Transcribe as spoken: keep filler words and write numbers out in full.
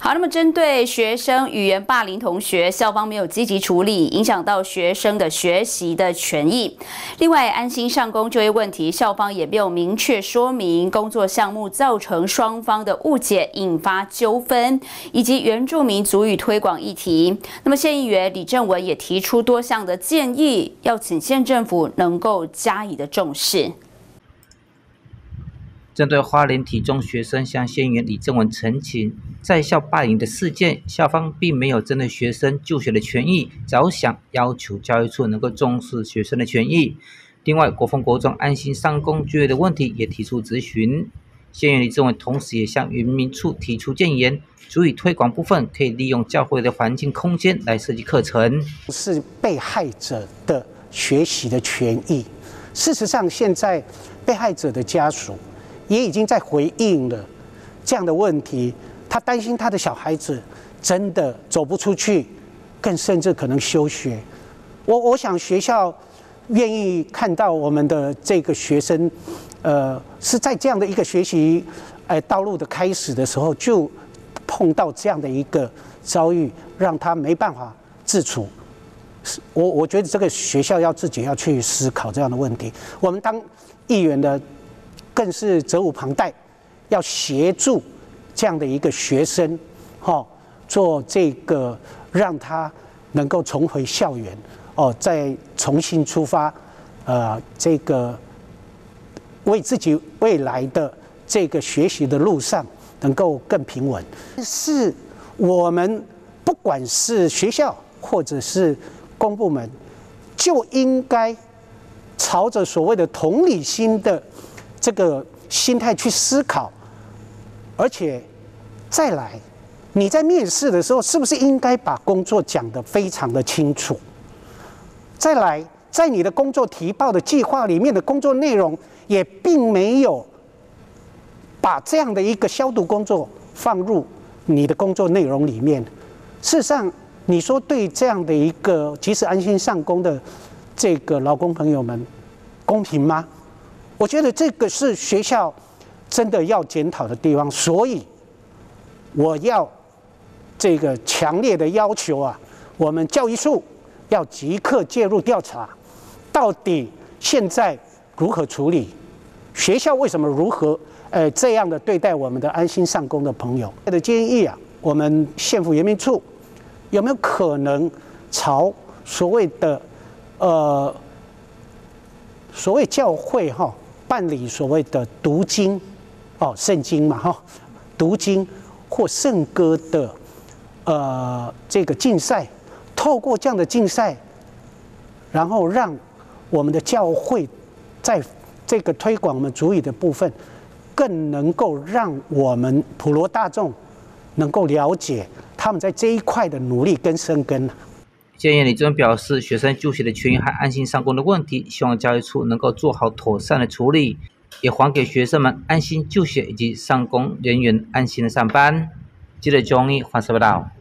好，那么针对学生语言霸凌同学，校方没有积极处理，影响到学生的学习的权益。另外，安心上工就业问题，校方也没有明确说明工作项目造成双方的误解，引发纠纷，以及原住民族语推广议题。那么，县议员李正文也提出多项的建议，要请县政府能够加以的重视。 针对花莲体中学生向县议员李正文陈情，在校霸凌的事件，校方并没有针对学生就学的权益着想，要求教育处能够重视学生的权益。另外，国风国中安心上工就业的问题也提出质询。县议员李正文同时也向原民处提出建言，族语推广部分可以利用教会的环境空间来设计课程， 是被害者的学习的权益。事实上，现在被害者的家属 也已经在回应了这样的问题，他担心他的小孩子真的走不出去，更甚至可能休学。我我想学校愿意看到我们的这个学生，呃，是在这样的一个学习呃道路的开始的时候，就碰到这样的一个遭遇，让他没办法自处。我我觉得这个学校要自己要去思考这样的问题。我们当议员的 更是责无旁贷，要协助这样的一个学生，哈，做这个让他能够重回校园，哦，再重新出发，呃，这个为自己未来的这个学习的路上能够更平稳。是我们不管是学校或者是公部门，就应该朝着所谓的同理心的 这个心态去思考，而且再来，你在面试的时候，是不是应该把工作讲得非常的清楚？再来，在你的工作提报的计划里面的工作内容，也并没有把这样的一个消毒工作放入你的工作内容里面。事实上，你说对这样的一个即使安心上工的这个劳工朋友们，公平吗？ 我觉得这个是学校真的要检讨的地方，所以我要这个强烈的要求啊，我们教育处要即刻介入调查，到底现在如何处理？学校为什么如何呃这样的对待我们的安心上工的朋友？的建议啊，我们县府原民处有没有可能朝所谓的呃所谓教会哈？ 办理所谓的读经，哦，圣经嘛，哈，读经或圣歌的，呃，这个竞赛，透过这样的竞赛，然后让我们的教会在这个推广我们族语的部分，更能够让我们普罗大众能够了解他们在这一块的努力跟深耕。 建议李正文表示，学生就学的权益和安心上工的问题，希望教育处能够做好妥善的处理，也还给学生们安心就学以及上工人员安心的上班。记者钟毅，黄色报道。